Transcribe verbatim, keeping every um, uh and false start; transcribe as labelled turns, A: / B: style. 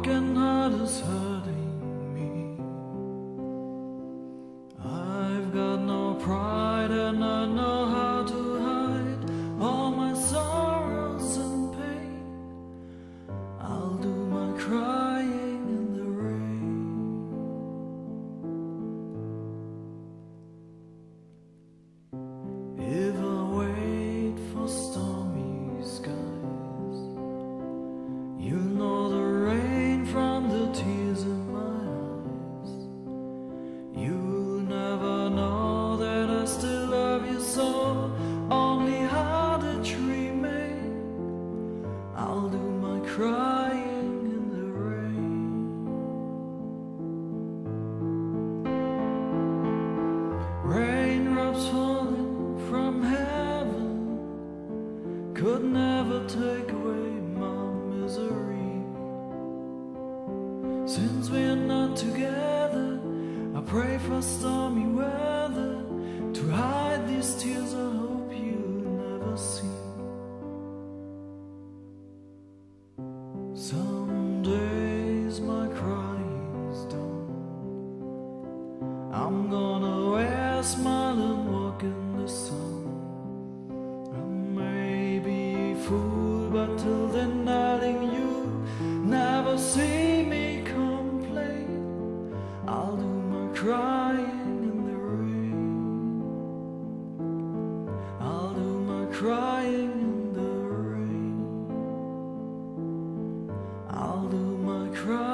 A: broken heart is hurting me. I've got no pride and I know how to hide all my sorrows and pain. I'll do my crying in the rain. If I wait for stormy skies, you'll know the rain from the tears in my eyes. You'll never know that I still love you so, only heartache remain. I'll do my crying in the rain. Raindrops falling from heaven could never take away my misery. Since we're not together, I pray for stormy weather to hide these tears I hope you'll never see. Some days my crying's done. I'm gonna wear a smile and walk in the sun. I may be a fool, but till then, darling, you never see me complain. I'll do my crying in the rain. I'll do my crying in the rain. I'll do my crying.